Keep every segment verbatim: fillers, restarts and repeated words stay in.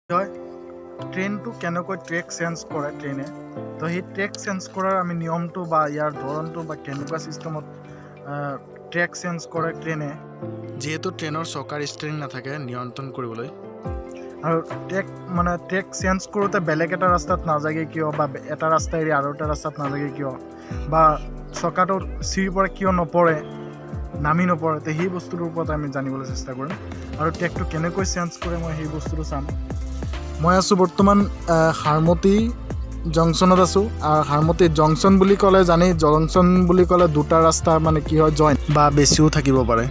হয় ট্ৰেইনটো কেনেকৈ track change কৰে ট্ৰেইনে তো সেই ট্ৰেক চেঞ্জ কৰাৰ আমি নিয়মটো বা ইয়াৰ ধৰণটো বা কেনেকুৱা চিষ্টেমত ট্ৰেক চেঞ্জ কৰে ট্ৰেইনে যিহেতু ট্ৰেইনৰ চকাৰ ষ্টিয়াৰিং নাথাকে নিয়ন্ত্ৰণ কৰিবলৈ আৰু ট্ৰেক মানে ট্ৰেক চেঞ্জ কৰোঁতে বেলেগ এটা ৰাস্তাত নাযাগে কিয় বা এটা ৰাস্তা এৰি আৰু এটা ৰাস্তাত নাযাগে কিয় বা চকাটো চিৰিৰ পৰা কিয় নপৰে নামি নপৰে তো সেই বস্তুটোৰ ওপৰত আমি জানিবলৈ চেষ্টা কৰিম আৰু ট্ৰেকটো কেনেকৈ চেঞ্জ কৰে মই সেই বস্তুটো চাম মই আছোঁ বৰ্তমান হাৰমতি জংচনত আছোঁ আৰু হাৰমতি জংচন বুলি ক'লে জানি জংচন বুলি ক'লে দুটা ৰাস্তা মানে কি হয় জইন বা বেছিও থাকিব পাৰে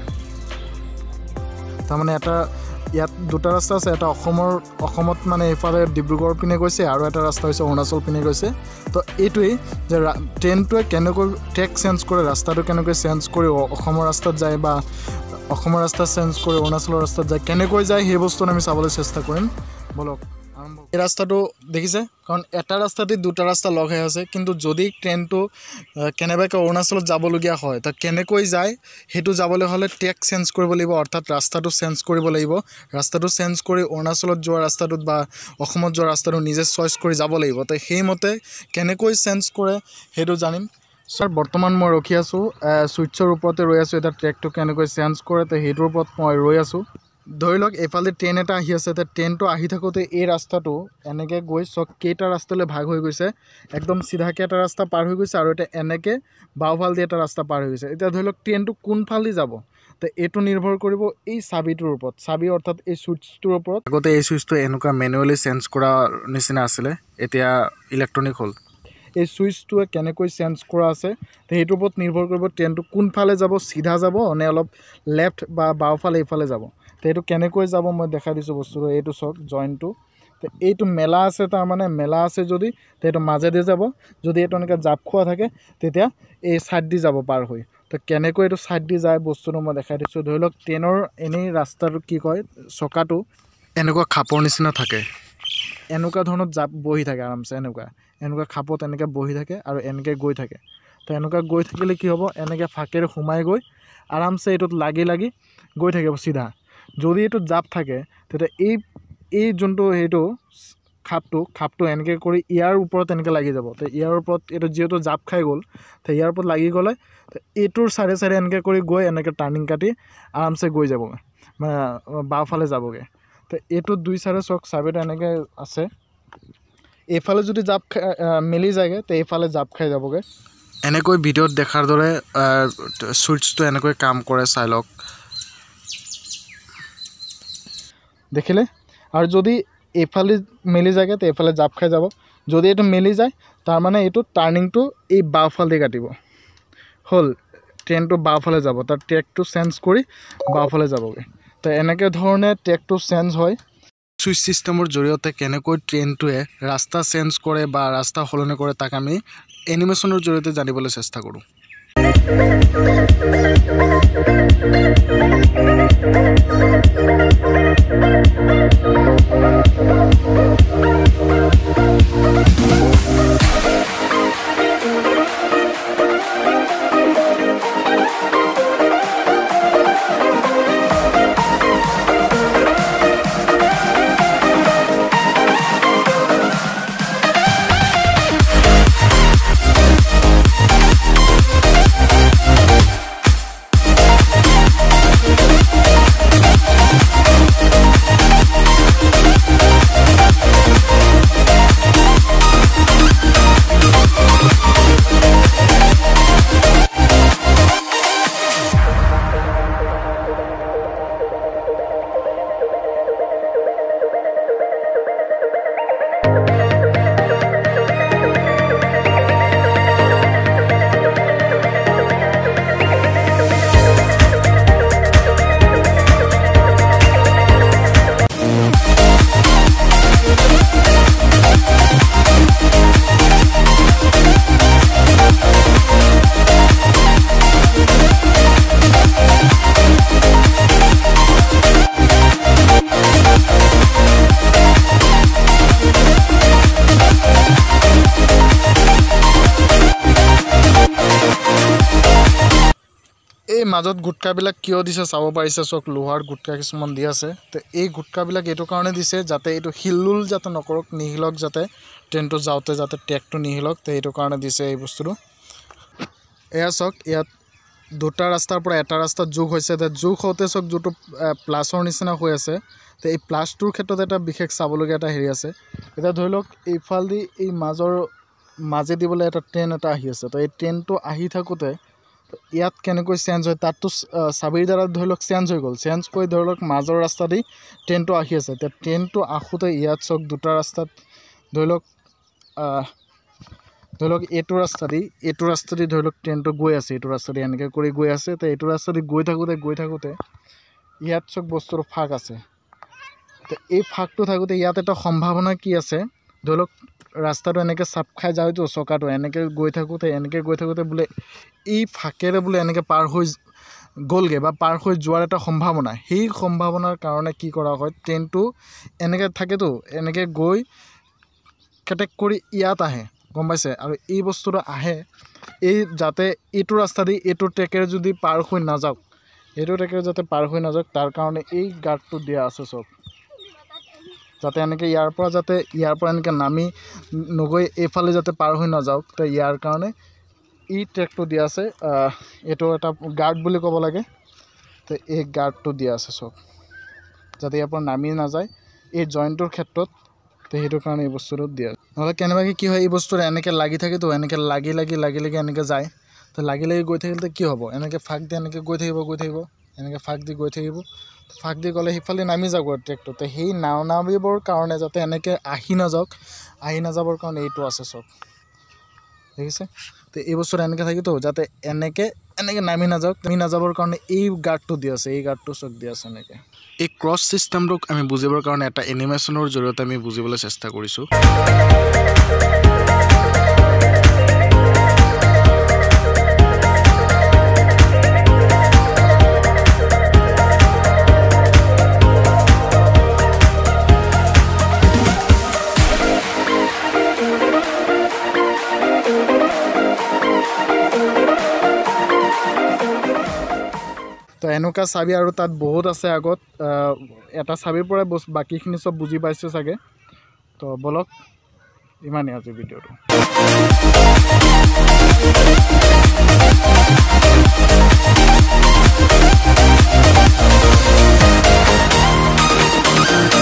তাৰমানে এটা ইয়াত দুটা ৰাস্তা আছে এটা অসমৰ অসমত মানে এইফালে ডিব্ৰুগড় পিনে গৈছে আৰু এটা ৰাস্তা হৈছে অৰুণাচল পিনে গৈছে তো এইটোৱেই যে ট্ৰেইনটোৱে কেনেকৈ ট্ৰেক চেঞ্জ কৰে ৰাস্তাটো কেনেকৈ চেঞ্জ কৰি অসমৰ ৰাস্তাত যায় বা অসমৰ ৰাস্তা চেঞ্জ কৰি অৰুণাচলৰ ৰাস্তাত যায় কেনেকৈ যায় সেই বস্তুটো আমি চাবলৈ চেষ্টা কৰিম বলক এই ৰাস্তাটো দেখিছে কাৰণ এটা ৰাস্তাতে দুটা ৰাস্তা লগ হৈ আছে কিন্তু যদি ট্ৰেইনটো কেনেবাকৈ অৰুণাচলত যাবলগীয়া হয় তো কেনেকৈ যায় সেইটো যাবলৈ হ'লে ট্ৰেক চেঞ্জ কৰিব লাগিব অৰ্থাৎ ৰাস্তাটো চেঞ্জ কৰিব লাগিব ৰাস্তাটো চেঞ্জ কৰি অৰুণাচলত যোৱা ৰাস্তাটোত বা অসমত যোৱা ৰাস্তাটো নিজে চইচ কৰি যাব লাগিব তো সেইমতে কেনেকৈ চেঞ্জ কৰে সেইটো জানিম ছাৰ বৰ্তমান মই ৰখি আছোঁ ছুইটছৰ ওপৰতে ৰৈ আছোঁ এটা ট্ৰেকটো কেনেকৈ চেঞ্জ কৰে তো সেইটোৰ ওপৰত মই ৰৈ আছোঁ ধৰি লওক এইফালে ট্ৰেইন এটা আহি আছে তো ট্ৰেইনটো আহি থাকোঁতে এই ৰাস্তাটো এনেকৈ গৈ চক কেইটা ৰাস্তালৈ ভাগ হৈ গৈছে একদম চিধাকৈ এটা ৰাস্তা পাৰ হৈ গৈছে আৰু এতিয়া এনেকৈ বাওঁফালেদি এটা ৰাস্তা পাৰ হৈ গৈছে এতিয়া ধৰি লওক ট্ৰেইনটো কোনফালেদি যাব তো এইটো নিৰ্ভৰ কৰিব এই চাবিটোৰ ওপৰত চাবি অৰ্থাৎ এই ছুইচটোৰ ওপৰত আগতে এই ছুইচটো এনেকুৱা মেনুৱেলি চেঞ্জ কৰা নিচিনা আছিলে এতিয়া ইলেক্ট্ৰনিক হ'ল এই ছুইচটোৱে কেনেকৈ চেঞ্জ কৰা আছে তো সেইটোৰ ওপৰত নিৰ্ভৰ কৰিব ট্ৰেইনটো কোনফালে যাব চিধা যাব নে অলপ লেফ্ট বা বাওঁফালে এইফালে যাব তো এইটো কেনেকৈ যাব মই দেখাই দিছোঁ বস্তুটো এইটো চাওক জইনটো তো এইটো মেলা আছে তাৰমানে মেলা আছে যদি তো এইটো মাজেদি যাব যদি এইটো এনেকৈ জাপ খোৱা থাকে তেতিয়া এই ছাইড দি যাব পাৰ হৈ তো কেনেকৈ এইটো ছাইড দি যায় বস্তুটো মই দেখাই দিছোঁ ধৰি লওক ট্ৰেইনৰ এনেই ৰাস্তাটো কি কয় চকাটো এনেকুৱা খাপৰ নিচিনা থাকে এনেকুৱা ধৰণত জাপ বহি থাকে আৰামছে এনেকুৱা এনেকুৱা খাপত এনেকৈ বহি থাকে আৰু এনেকৈ গৈ থাকে তো এনেকুৱা গৈ থাকিলে কি হ'ব এনেকৈ ফাকেৰে সোমাই গৈ আৰামছে এইটোত লাগি লাগি গৈ থাকিব চিধা যদি এইটো জাপ থাকে তেতিয়া এই এই যোনটো সেইটো খাপটো খাপটো এনেকৈ কৰি ইয়াৰ ওপৰত এনেকৈ লাগি যাব তো ইয়াৰ ওপৰত এইটো যিহেতু জাপ খাই গ'ল তো ইয়াৰ ওপৰত লাগি গ'লে এইটোৰ চাইডে চাইডে এনেকৈ কৰি গৈ এনেকৈ টাৰ্ণিং কাটি আৰামছে গৈ যাবগৈ মানে বাওঁফালে যাবগৈ তো এইটো দুই চাইডে চক চাবিটো এনেকৈ আছে এইফালে যদি জাপ খাই মেলি যায়গৈ তো এইফালে জাপ খাই যাবগৈ এনেকৈ ভিডিঅ'ত দেখাৰ দৰে ছুইচটো এনেকৈ কাম কৰে চাই লওক দেখিলে আৰু যদি এইফালে মেলি যায়গৈ তো এইফালে জাপ খাই যাব যদি এইটো মেলি যায় তাৰমানে এইটো টাৰ্ণিংটো এই বাওঁফালে কাটিব হ'ল ট্ৰেইনটো বাওঁফালে যাব তাৰ ট্ৰেকটো চেঞ্জ কৰি বাওঁফালে যাবগৈ তো এনেকৈ ধৰণে ট্ৰেকটো চেঞ্জ হয় ছুইচ ছিষ্টেমৰ জৰিয়তে কেনেকৈ ট্ৰেইনটোৱে ৰাস্তা চেঞ্জ কৰে বা ৰাস্তা সলনি কৰে তাক আমি এনিমেশ্যনৰ জৰিয়তে জানিবলৈ চেষ্টা কৰোঁ মাজত গুটকাবিলাক কিয় দিছে চাব পাৰিছে চক লোহাৰ গুটকা কিছুমান দি আছে তো এই গুটকাবিলাক এইটো কাৰণে দিছে যাতে এইটো হিলুল যাতে নকৰক নিহিলক যাতে ট্ৰেইনটো যাওঁতে যাতে ট্ৰেকটো নিহিলক তো এইটো কাৰণে দিছে এই বস্তুটো এয়া চক ইয়াত দুটা ৰাস্তাৰ পৰা এটা ৰাস্তা যোগ হৈছে তে যোগ হওঁতে চক যোটো প্লাছৰ নিচিনা হৈ আছে তো এই প্লাছটোৰ ক্ষেত্ৰত এটা বিশেষ চাবলগীয়া এটা হেৰি আছে এটা ধৰি লওক এইফালদি এই মাজৰ মাজে দিবলৈ এটা ট্ৰেইন এটা আহি আছে তো এই ট্ৰেইনটো আহি থাকোঁতে ইয়াত কেনেকৈ চেঞ্জ হয় তাততো চাবিৰ দ্বাৰা ধৰি লওক চেঞ্জ হৈ গ'ল চেঞ্জ কৰি ধৰি লওক মাজৰ ৰাস্তা দি ট্ৰেইনটো আহি আছে এতিয়া ট্ৰেইনটো আহোঁতে ইয়াত চক দুটা ৰাস্তাত ধৰি লওক ধৰি লওক এইটো ৰাস্তা দি এইটো ৰাস্তা দি ধৰি লওক ট্ৰেইনটো গৈ আছে এইটো ৰাস্তা দি এনেকৈ কৰি গৈ আছে তো এইটো ৰাস্তা দি গৈ থাকোঁতে গৈ থাকোঁতে ইয়াত চক বস্তুটো ফাঁক আছে তো এই ফাঁকটো থাকোঁতে ইয়াত এটা সম্ভাৱনা কি আছে ধৰি লওক ৰাস্তাটো এনেকৈ চাপ খাই যায়তো চকাটো এনেকৈ গৈ থাকোঁতে এনেকৈ গৈ থাকোঁতে বোলে এই ফাঁকেৰে বোলে এনেকৈ পাৰ হৈ গ'লগৈ বা পাৰ হৈ যোৱাৰ এটা সম্ভাৱনা সেই সম্ভাৱনাৰ কাৰণে কি কৰা হয় ট্ৰেইনটো এনেকৈ থাকেতো এনেকৈ গৈ কেটেক কৰি ইয়াত আহে গম পাইছে আৰু এই বস্তুটো আহে এই যাতে এইটো ৰাস্তা দি এইটো ট্ৰেকেৰে যদি পাৰ হৈ নাযাওক এইটো ট্ৰেকেৰে যাতে পাৰ হৈ নাযাওক তাৰ কাৰণে এই গাৰ্ডটো দিয়া আছে চব যাতে এনেকৈ ইয়াৰ পৰা যাতে ইয়াৰ পৰা এনেকৈ নামি নগৈ এইফালে যাতে পাৰ হৈ নাযাওক তো ইয়াৰ কাৰণে এই ট্ৰেকটো দিয়া আছে এইটো এটা গাৰ্ড বুলি ক'ব লাগে তো এই গাৰ্ডটো দিয়া আছে চব যাতে ইয়াৰ পৰা নামি নাযায় এই জইণ্টটোৰ ক্ষেত্ৰত তো সেইটো কাৰণে এই বস্তুটো দিয়া নহ'লে কেনেবাকৈ কি হয় এই বস্তুটো এনেকৈ লাগি থাকেতো এনেকৈ লাগি লাগি লাগি লাগি এনেকৈ যায় তো লাগি লাগি গৈ থাকিলে কি হ'ব এনেকৈ ফাঁক দি এনেকৈ গৈ থাকিব গৈ থাকিব এনেকৈ ফাঁক দি গৈ থাকিব ফাঁক দি গ'লে সিফালে নামি যাব ট্ৰেকটো তো সেই নাও নামিবৰ কাৰণে যাতে এনেকৈ আহি নাযাওক আহি নাযাবৰ কাৰণে এইটো আছে চব দেখিছে তো এই বস্তুটো এনেকৈ থাকিতো যাতে এনেকৈ এনেকৈ নামি নাযাওক নামি নাযাবৰ কাৰণে এই গাৰ্ডটো দিয়া আছে এই গাৰ্ডটো চক দিয়া আছে এনেকৈ এই ক্ৰছ ছিষ্টেমটোক আমি বুজিবৰ কাৰণে এটা এনিমেশ্যনৰ জৰিয়তে আমি বুজিবলৈ চেষ্টা কৰিছোঁ তো এনেকুৱা চাবি আৰু তাত বহুত আছে আগত এটা চাবিৰ পৰাই বাকীখিনি চব বুজি পাইছে চাগে তো বলক ইমানেই আজি ভিডিঅ'টো